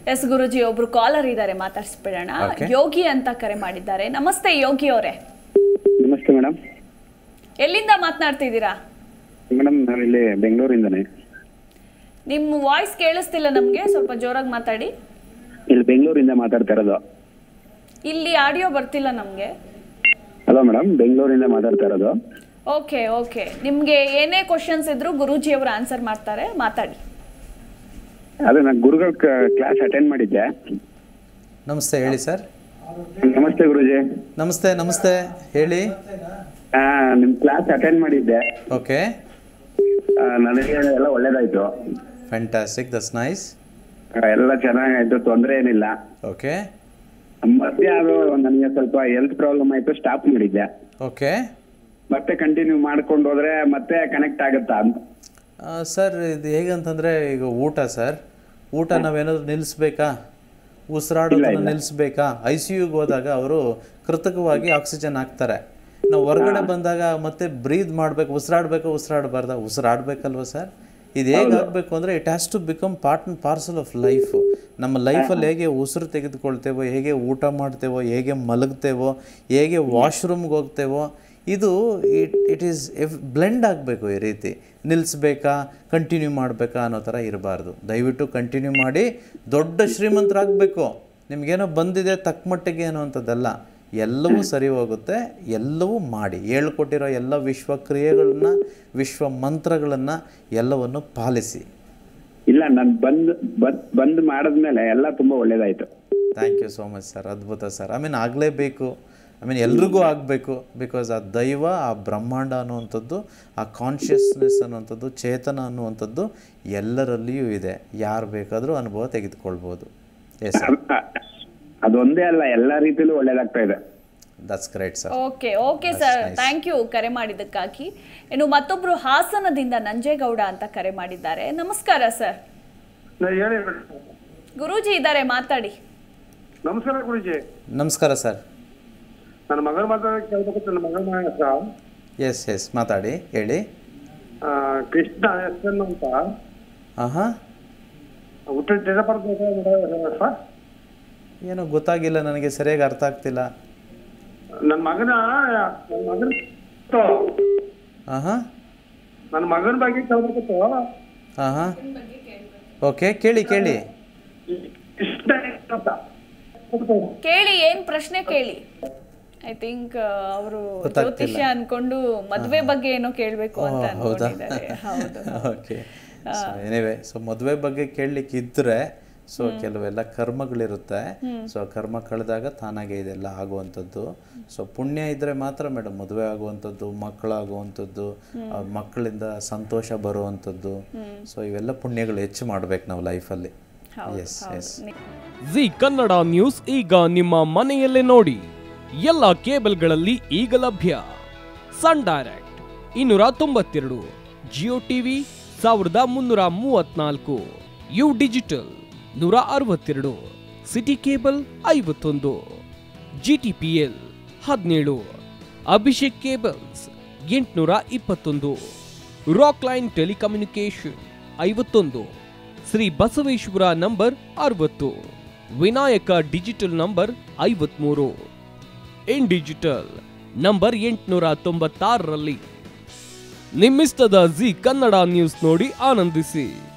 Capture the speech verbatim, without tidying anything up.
S ಗುರುಜಿ, ಒಬ್ರು collar ಇದ್ದಾರೆ, ಮಾತಾಡ್ಸ್ಬಿಡೋಣ. ಯೋಗಿ ಅಂತ ಕರೆ ಮಾಡಿದ್ದಾರೆ. ನಮಸ್ತೆ ಯೋಗಿ ಅವರೇ. ನಮಸ್ತೆ ಮೇಡಮ್. ಎಲ್ಲಿಂದ ಮಾತನಾಡ್ತಿದ್ದೀರಾ? ಮೇಡಮ್ ನಾವು ಇಲ್ಲಿ ಬೆಂಗಳೂರಿಂದನೇ. ನಿಮ್ಮ ವಾಯ್ಸ್ ಕೇಳಿಸ್ತಿಲ್ಲ ನಮಗೆ, ಸ್ವಲ್ಪ ಜೋರಾಗಿ ಮಾತಾಡಿ. ಇಲ್ಲಿ ಬೆಂಗಳೂರಿಂದ ಮಾತಾಡ್ತಾ ಇರೋದು. ಇಲ್ಲಿ ಆಡಿಯೋ ಬರ್ತಿಲ್ಲ ನಮಗೆ. ಹಲೋ ಮೇಡಮ್, ಬೆಂಗಳೂರಿಂದ ಮಾತಾಡ್ತಾ ಇರೋದು. ಓಕೆ ಓಕೆ, ನಿಮಗೆ ಏನೇ ಕ್ವಶನ್ಸ್ ಇದ್ರು ಗುರೂಜಿ ಅವರು ಆನ್ಸರ್ ಮಾಡ್ತಾರೆ, ಮಾತಾಡಿ. ಅದೇ ನಾನು ಗುರುಗಳ ಕ್ಲಾಸ್ ಅಟೆಂಡ್ ಮಾಡಿದ್ದೆ. ನಮಸ್ತೆ, ಹೇಳಿ ಸರ್. ನಮಸ್ತೆ ಗುರುಜಿ. ನಮಸ್ತೆ ನಮಸ್ತೆ, ಹೇಳಿ. ನಿಮ್ ಕ್ಲಾಸ್ ಅಟೆಂಡ್ ಮಾಡಿದ್ದೆ. ಓಕೆ, ನನಗೆ ಎಲ್ಲ ಒಳ್ಳೇದಾಯ್ತು. Fantastic, that's nice. ಎಲ್ಲ ಚೆನ್ನಾಗಾಯ್ತು, ತೊಂದರೆ ಏನಿಲ್ಲ. ಓಕೆ, ಮತ್ತೆ ಅದು ನನಗೆ ಸ್ವಲ್ಪ ಹೆಲ್ತ್ ಪ್ರಾಬ್ಲಮ್ ಆಯ್ತು, ಸ್ಟಾಪ್ ಮಾಡಿದ್ದೆ. ಓಕೆ, ಮತ್ತೆ ಕಂಟಿನ್ಯೂ ಮಾಡ್ಕೊಂಡು ಹೋದ್ರೆ ಮತ್ತೆ ಕನೆಕ್ಟ್ ಆಗುತ್ತಾ ಅಂತ. ಸರ್ ಇದು ಹೇಗಂತಂದರೆ, ಈಗ ಊಟ ಸರ್, ಊಟ ನಾವೇನಾದರೂ ನಿಲ್ಲಿಸ್ಬೇಕಾ? ಉಸಿರಾಡೋದನ್ನು ನಿಲ್ಲಿಸ್ಬೇಕಾ? ಐ ಸಿ ಯುಗೆ ಹೋದಾಗ ಅವರು ಕೃತಕವಾಗಿ ಆಕ್ಸಿಜನ್ ಹಾಕ್ತಾರೆ. ನಾವು ಹೊರಗಡೆ ಬಂದಾಗ ಮತ್ತೆ ಬ್ರೀದ್ ಮಾಡಬೇಕು, ಉಸಿರಾಡಬೇಕು, ಉಸಿರಾಡಬಾರ್ದ? ಉಸಿರಾಡಬೇಕಲ್ವ ಸರ್? ಇದು ಹೇಗೆ ಆಗಬೇಕು ಅಂದರೆ, it has to become part and parcel of life. ನಮ್ಮ ಲೈಫಲ್ಲಿ ಹೇಗೆ ಉಸಿರು ತೆಗೆದುಕೊಳ್ತೇವೋ, ಹೇಗೆ ಊಟ ಮಾಡ್ತೇವೋ, ಹೇಗೆ ಮಲಗ್ತೇವೋ, ಹೇಗೆ ವಾಶ್ರೂಮ್ಗೆ ಹೋಗ್ತೇವೋ, ಇದು it it is if blend ಆಗಬೇಕು. ಈ ರೀತಿ ನಿಲ್ಲಿಸ್ಬೇಕಾ, ಕಂಟಿನ್ಯೂ ಮಾಡಬೇಕಾ ಅನ್ನೋ ಥರ ಇರಬಾರ್ದು. ದಯವಿಟ್ಟು ಕಂಟಿನ್ಯೂ ಮಾಡಿ, ದೊಡ್ಡ ಶ್ರೀಮಂತರಾಗಬೇಕು. ನಿಮಗೇನೋ ಬಂದಿದೆ ತಕ್ಕ ಮಟ್ಟಿಗೆ ಅನ್ನೋ ಅಂಥದ್ದಲ್ಲ, ಎಲ್ಲವೂ ಸರಿ ಹೋಗುತ್ತೆ. ಎಲ್ಲವೂ ಮಾಡಿ, ಹೇಳ್ಕೊಟ್ಟಿರೋ ಎಲ್ಲ ವಿಶ್ವ ಕ್ರಿಯೆಗಳನ್ನು, ವಿಶ್ವ ಮಂತ್ರಗಳನ್ನು ಎಲ್ಲವನ್ನು ಪಾಲಿಸಿ. ಇಲ್ಲ, ನಾನು ಬಂದು ಬಂದು ಮಾಡಿದ್ಮೇಲೆ ಎಲ್ಲ ತುಂಬ ಒಳ್ಳೇದಾಯಿತು. Thank you so much sir. ಅದ್ಭುತ ಸರ್. ಐ ಮೀನ್ ಆಗಲೇಬೇಕು, ಐ ಮೀನ್ ಎಲ್ರಿಗೂ ಆಗಬೇಕು. ಬಿಕಾಸ್ ಆ ದೈವ, ಆ ಬ್ರಹ್ಮಾಂಡ ಅನ್ನುವಂಥದ್ದು, ಆ ಕಾನ್ಷಿಯಸ್ನೆಸ್ ಅನ್ನುವಂಥದ್ದು, ಚೇತನ ಅನ್ನುವಂಥದ್ದು ಎಲ್ಲರಲ್ಲಿಯೂ ಇದೆ. ಯಾರು ಬೇಕಾದರೂ ಅನುಭವ ತೆಗೆದುಕೊಳ್ಬೋದು. ಎಸ್ ಸರ್, ಅದೊಂದೇ ಅಲ್ಲ, ಎಲ್ಲ ರೀತಿಯಲ್ಲೂ ಒಳ್ಳೇದಾಗ್ತಾ ಇದೆ. That's great sir. Okay okay sir, thank you ಕರೆ ಮಾಡಿದ್ದಕ್ಕಾಗಿ. ಇನ್ನು ಮತ್ತೊಬ್ರು ಹಾಸನದಿಂದ ನಂಜೇಗೌಡ ಅಂತ ಕರೆ ಮಾಡಿದ್ದಾರೆ. ನಮಸ್ಕಾರ ಸರ್. ಗುರೂಜಿ ಇದ್ದಾರೆ, ಮಾತಾಡಿ. ನಮಸ್ಕಾರ ಗುರೂಜಿ. ನಮಸ್ಕಾರ ಸರ್. ನನ್ನ ಮಗನ ಮಾತಾಡೋಕೆ ನನ್ನ ಮಗನ ಹೆಸರು. ಎಸ್ ಎಸ್, ಮಾತಾಡಿ, ಹೇಳಿ. ಕೃಷ್ಣ ಎಸ್ ಎನ್ ಅಂತ. ಹಾಂ ಹಾಂ, ಹುಟ್ಟಿದ ಏನೋ ಗೊತ್ತಾಗಿಲ್ಲ ನನಗೆ, ಸರಿಯಾಗಿ ಅರ್ಥ ಆಗ್ತಿಲ್ಲ. ನನ್ನ ಮಗನ ನನ್ನ ಮಗನ ಹಾಂ ಹಾಂ, ನನ್ನ ಮಗನ ಬಗ್ಗೆ ಕೇಳಬೇಕಿತ್ತು. ಹಾಂ ಹಾಂ, ಓಕೆ, ಕೇಳಿ ಕೇಳಿ. ಕೃಷ್ಣ ಅಂತ ಕೇಳಿ, ಏನ್ ಪ್ರಶ್ನೆ ಕೇಳಿ. ಐ ಥಿಂಕ್ ಅವರು ಜ್ಯೋತಿಷ್ಯ ಅನ್ಕೊಂಡು ಮದುವೆ ಬಗ್ಗೆ ಏನೋ ಕೇಳಬೇಕು ಅಂತ ಅನ್ಕೊಂಡಿದ್ದಾರೆ. ಹೌದು, ಓಕೆ. ಎನಿವೆ, ಸೊ ಮದುವೆ ಬಗ್ಗೆ ಕೇಳಲಿಕ್ಕೆ ಇದ್ದರೆ, ಸೊ ಕೆಲವೆಲ್ಲ ಕರ್ಮಗಳಿರುತ್ತೆ. ಸೊ ಕರ್ಮ ಕಳೆದಾಗ ತಾನಾಗೆ ಇದೆಲ್ಲ ಆಗುವಂಥದ್ದು. ಸೊ ಪುಣ್ಯ ಇದ್ದರೆ ಮಾತ್ರ ಮೇಡಮ್ ಮದುವೆ ಆಗುವಂಥದ್ದು, ಮಕ್ಕಳಾಗುವಂಥದ್ದು, ಮಕ್ಕಳಿಂದ ಸಂತೋಷ ಬರುವಂಥದ್ದು. ಸೊ ಇವೆಲ್ಲ ಪುಣ್ಯಗಳು ಹೆಚ್ಚು ಮಾಡ್ಬೇಕು ನಾವು ಲೈಫಲ್ಲಿ. Yes yes. Zee Kannada News ಈಗ ನಿಮ್ಮ ಮನೆಯಲ್ಲೇ ನೋಡಿ. ಎಲ್ಲ ಕೇಬಲ್ಗಳಲ್ಲಿ ಈಗ ಲಭ್ಯ. ಸನ್ ಡೈರೆಕ್ಟ್ ಇನ್ನೂರ ತೊಂಬತ್ತೆರಡು, ಜಿಯೋ ಟಿವಿ ಸಾವಿರದ ಮುನ್ನೂರ ಮೂವತ್ನಾಲ್ಕು, ಯು ಡಿಜಿಟಲ್ ನೂರ ಅರವತ್ತೆರಡು, ಸಿಟಿ ಕೇಬಲ್ ಐವತ್ತೊಂದು, ಜಿ ಟಿ ಪಿ ಎಲ್ ಹದಿನೇಳು, ಅಭಿಷೇಕ್ ಕೇಬಲ್ಸ್ ಎಂಟುನೂರ ಇಪ್ಪತ್ತೊಂದು, ರಾಕ್ ಲೈನ್ ಟೆಲಿಕಮ್ಯುನಿಕೇಶನ್ ಐವತ್ತೊಂದು, ಶ್ರೀ ಬಸವೇಶ್ವರ ನಂಬರ್ ಅರವತ್ತು, ವಿನಾಯಕ ಡಿಜಿಟಲ್ ನಂಬರ್ ಐವತ್ಮೂರು, ಇನ್ ಡಿಜಿಟಲ್ ನಂಬರ್ ಎಂಟುನೂರ ತೊಂಬತ್ತಾರರಲ್ಲಿ. ನಿಮ್ಮಿಸ್ತದ ಜಿ ಕನ್ನಡ ನ್ಯೂಸ್ ನೋಡಿ ಆನಂದಿಸಿ.